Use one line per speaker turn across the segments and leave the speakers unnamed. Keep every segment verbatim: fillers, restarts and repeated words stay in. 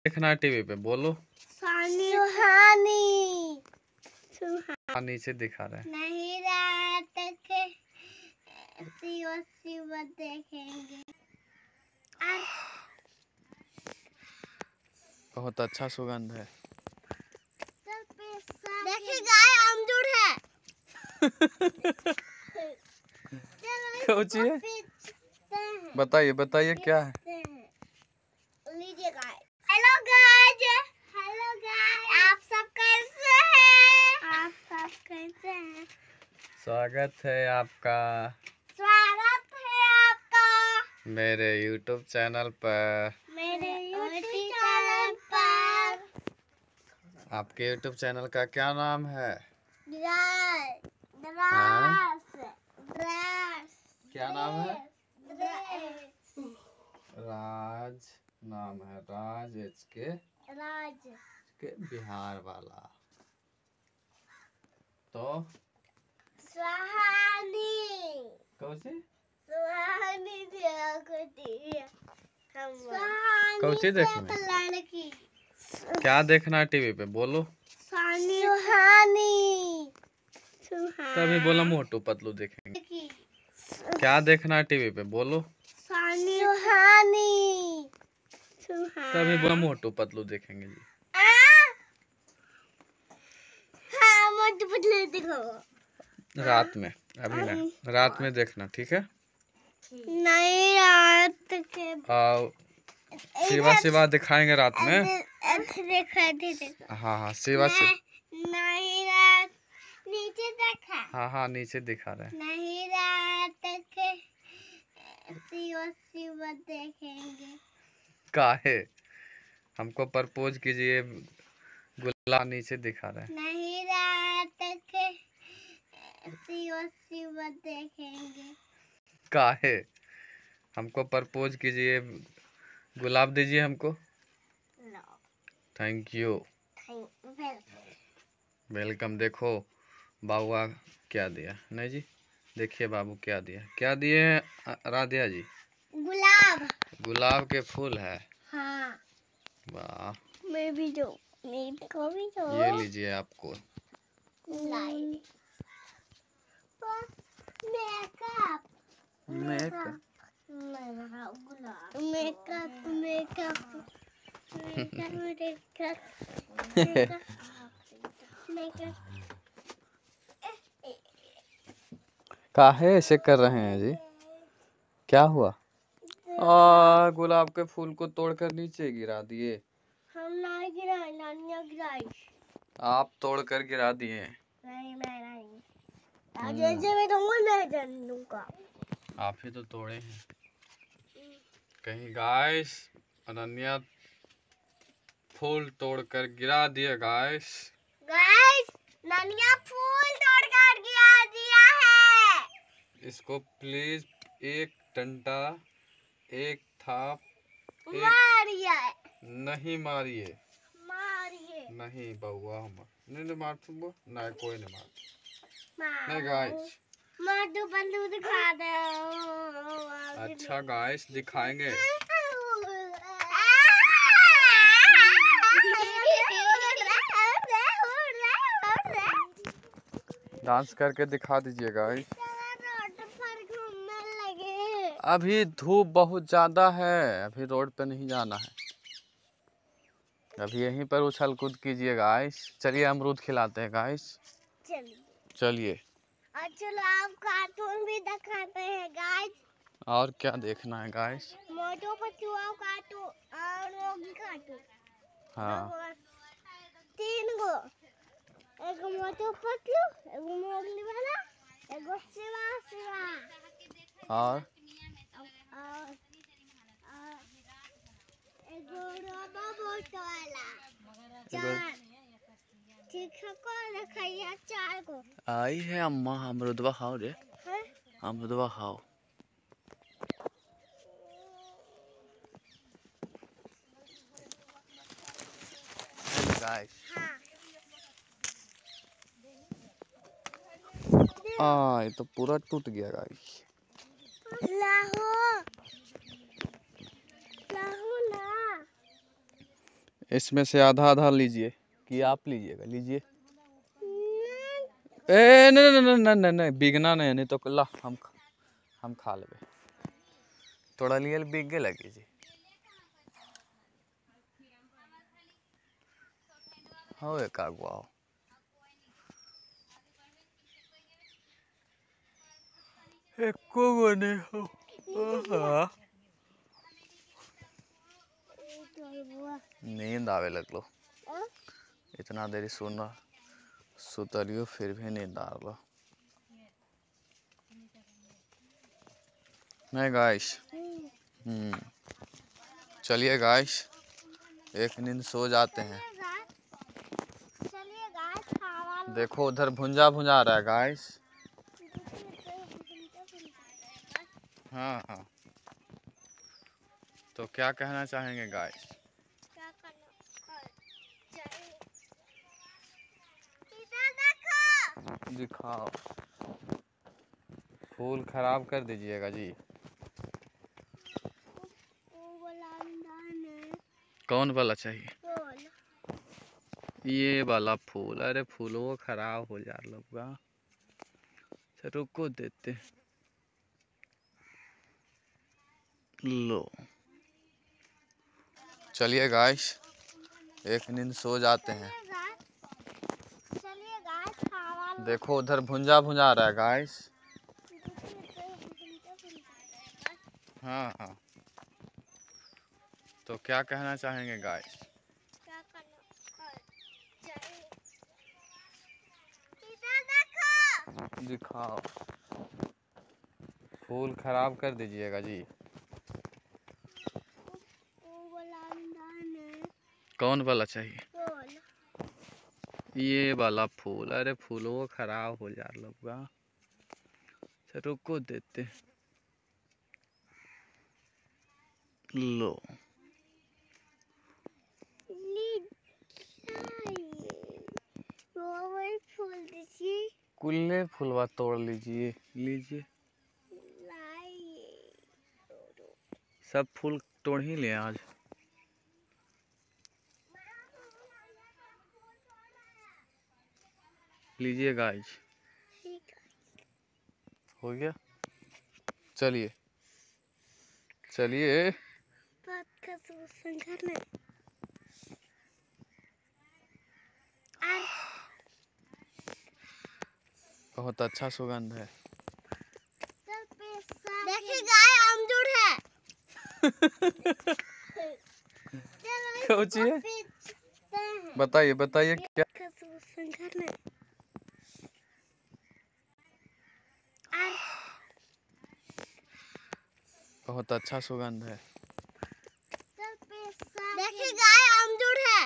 देखना टीवी पे बोलो।
सुहानी
सुहानी नीचे दिखा रहा है।
नहीं रात के शिव शिव देखेंगे।
बहुत अच्छा सुगंध है।
देखिए गाय अमरूद है।
कुछ है? बताइए बताइए क्या है?
लीजिए गाय। हेलो गाइज, हेलो गाइज, आप सब कैसे हैं? आप सब कैसे हैं?
स्वागत है आपका
स्वागत है आपका
मेरे यूट्यूब चैनल पर।
मेरे यूट्यूब चैनल पर।
आपके यूट्यूब चैनल का क्या नाम है?
द्रास,
हाँ?
द्रास, द्रास।
क्या नाम है?
द्रास।
राज नाम है। राज एच के
राज
के बिहार वाला। तो
सुहानी
कौन सी
सुहानी
कौन सी देखना?
लड़की।
क्या देखना टीवी पे बोलो।
सुहानी
तभी बोला मोटू पतलू देखेंगे। क्या देखना टीवी पे बोलो।
सुहानी
तभी बोला मोटू पतलू देखेंगे जी।
हाँ मोटू पतलू देखो।
रात में, अभी ना, रात में देखना, ठीक है?
नहीं रात के
आओ शिवा शिवा दिखाएंगे रात में।
देखा देखा।
हाँ हाँ शिवा शिवा।
नहीं रात नीचे देखा।
हाँ हाँ नीचे दिखा रहे हैं।
नहीं रात के शिव शिव देखेंगे।
काहे? हमको प्रपोज कीजिए। गुलाब नीचे दिखा रहे हैं।
नहीं रात के शिव शिव देखेंगे।
काहे? हमको प्रपोज कीजिए। गुलाब दीजिए हमको। Thank you. वेलकम। देखो बाबुआ क्या दिया। नहीं जी, देखिए बाबू क्या दिया। क्या दिए हैं राधिया जी?
गुलाब।
गुलाब के फूल है।
हाँ।
वाह।
मैं भी दो। मेरे को भी दो।
ये लीजिए आपको।
Makeup
makeup
makeup makeup makeup makeup.
काहे ऐसे कर रहे हैं जी? क्या हुआ? आ गुलाब के फूल को तोड़कर नीचे गिरा दिए।
हम नहीं गिराए, नानिया गिराई।
आप तोड़कर गिरा दिए।
नहीं मैं नहीं। आज ऐसे मैं दूंगा नहीं जाने दूंगा।
आप ही तो तोड़े हैं। कहीं गाइस अनन्या फूल तोड़कर गिरा दिए। गाइस
गाइस नानिया फूल तोड़कर गिरा दिया है।
इसको प्लीज एक डंडा, एक थाप, एक...
मारिए।
नहीं मारिए।
मारिए।
नहीं बउआ हम नहीं नहीं मार तुम नहीं, कोई नहीं मार।
मार
नहीं गाइस
मोटू पतलू दिखा दो।
अच्छा गाइस दिखाएंगे। डांस करके दिखा दीजिए गाइस। अभी धूप बहुत ज्यादा है, अभी रोड पे नहीं जाना है। अभी यहीं पर उछल कूद कीजिए गाइस। चलिए अमरूद खिलाते हैं गाइस। चलिए।
और चलो आप कार्टून भी दिखाते हैं गाइस।
और क्या देखना है गाइस?
मोटू पतलू कार्टून और मोगी कार्टून।
हाँ
तीन गो। एक मोटू पतलू, एक मोगली वाला, एक शिवा शिवा
और
और एक रोबो बोट वाला। चार ठीक है को रखिए चार को।
आई है अम्मा अमरूदवा खाओ रे।
है?
अमरूदवा खाओ। गाइस आ ये तो पूरा टूट गया गाइस।
लाहो लाहो ना।
इसमें से आधा आधा लीजिए कि आप लीजिएगा, लीजिए। ए नहीं नहीं नहीं नहीं नहीं नहीं बिगना नहीं, नहीं तो ला हम हम खा लेबे। थोड़ा लिए बिगे लगी जी। हो एक आगुआ एको गो नहीं हो। नींद आवे लगलो, इतना देरी सुना सुतलियो फिर भी नींद आ रहा नहीं गाइस। हम्म चलिए गाइस, एक नींद सो जाते हैं। देखो उधर भुंजा भुंजा रहा है गाइस। हाँ हाँ, तो क्या कहना चाहेंगे गाइस? दिखाओ, फूल खराब कर दीजिएगा जी। कौन वाला चाहिए? ये वाला फूल, अरे फूल वो खराब हो जा रहा है, रुको देते। लो चलिए गाइस, एक नींद सो जाते हैं। देखो उधर भुंजा भुंजा रहा है गाइस। हाँ हाँ, तो क्या कहना चाहेंगे गाइस? दिखाओ, फूल खराब कर दीजिएगा जी। कौन वाला चाहिए? ये वाला फूल, अरे फूल वो खराब हो जा रहा है, रुको देते। लो कुल्ले फूलवा तोड़ लीजिए, लीजिए। सब फूल तोड़ ही ले आज। लीजिए गाइस, हो गया। चलिए चलिए, बहुत अच्छा सुगंध है।
देखिए गाय अमरूद है।
क्या बताइए बताइए क्या? बहुत अच्छा सुगंध है।
देखिए गाय अमरूद है।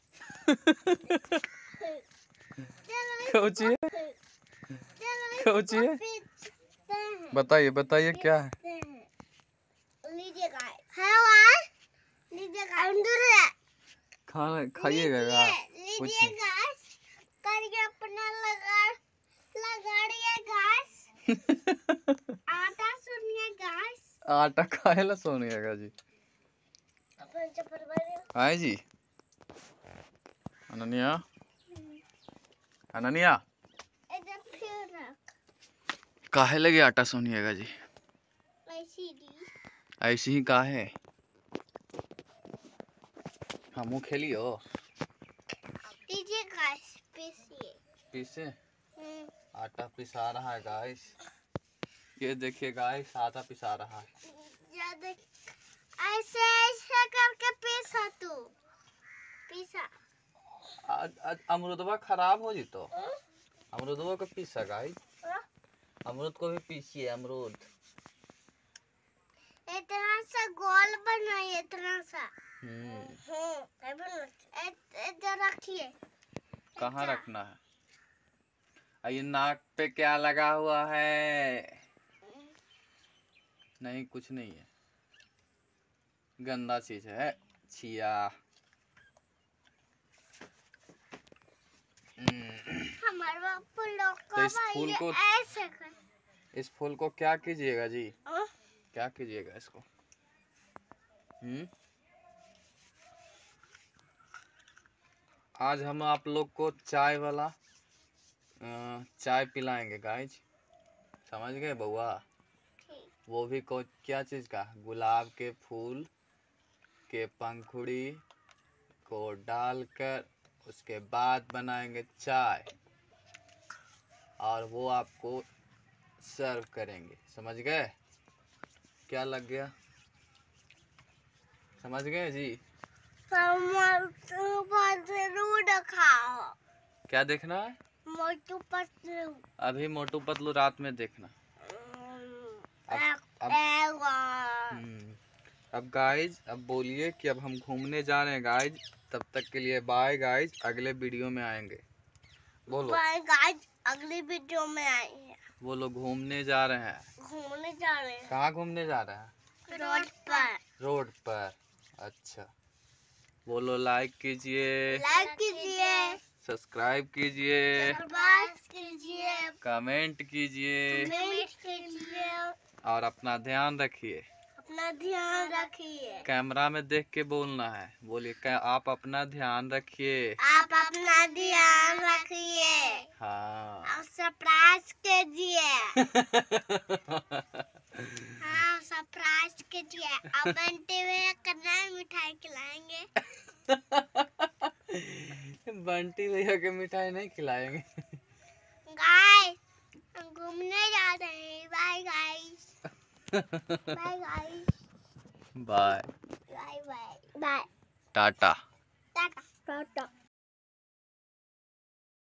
क्या बताइए बताइए क्या है?
लीजिए गाय, है लीजिए गाय अमरूद है।
खाना खाइएगा?
लीजिए गाइस, करके अपना लगा लगाड़िए गाइस। आटा सुनिए गाइस।
आटा खाएला सोनिएगा जी।
अपन चप्पल बने
आए जी। अनन्या, अनन्या
इधर फिर रख।
काहे लगे आटा सोनिएगा जी?
ऐसी दी,
ऐसे ही काहे? हमू खेलियो।
लीजिए गाइस, पीसिए।
पीसे? आटा पिसा रहा है गाइस। ये देखिए गाइस, आटा पिसा रहा है।
या देख, ऐसे ऐसे करके पीसा तू, पीसा।
आज आज अमरुदवा खराब हो जितो। अमरुदवा को पीसा गाइस, अमरुद को भी पीसिए। अमरुद
इतना सा गोल बनाइए, इतना सा।
हम्म
इधर रखिए।
कहाँ रखना है? ये नाक पे क्या लगा हुआ है? नहीं कुछ नहीं है, गंदा चीज है, छिया।
हमारे बापू लोग
तो इस फूल को,
ऐसे कर।
इस फूल को क्या कीजिएगा जी? आ? क्या कीजिएगा इसको? हम्म आज हम आप लोग को चाय वाला अ, चाय पिलाएंगे गाइज, समझ गए बउआ?
ठीक।
वो भी को क्या चीज का, गुलाब के फूल के पंखुड़ी को डालकर उसके बाद बनाएंगे चाय और वो आपको सर्व करेंगे, समझ गए? क्या लग गया, समझ गए जी?
मोटू पतलू दिखाओ।
क्या देखना है?
मोटू पतलू।
अभी मोटू पतलू रात में देखना। अब अब हम्म, अब गाइज अब बोलिए कि अब हम घूमने जा रहे हैं गाइज। तब तक के लिए बाय गाइज, अगले वीडियो में आएंगे। बोलो
बाय गाइज, अगली वीडियो में आएंगे।
वो लोग घूमने जा रहे हैं।
घूमने जा रहे हैं।
कहाँ घूमने जा रहे हैं?
रोड पर।
रोड पर। अच्छा, बोलो लाइक कीजिए,
लाइक कीजिए,
सब्सक्राइब कीजिए,
सब्सक्राइब कीजिए,
कमेंट कीजिए
कमेंट कीजिए
और अपना ध्यान रखिए।
अपना ध्यान रखिए।
कैमरा में देख के बोलना है, बोलिए क्या, आप अपना ध्यान रखिए।
आप अपना ध्यान रखिए।
हाँ
और सरप्राइज कीजिए। हाँ सरप्राइज कीजिए। अब बंटी भैया कितना मिठाई खिलाएंगे?
बंटी भैया के मिठाई नहीं खिलाएंगे।
गाइस, हम घूमने जा रहे हैं। Bye guys. Bye guys.
Bye
bye bye bye.
Tata.
Tata Tata.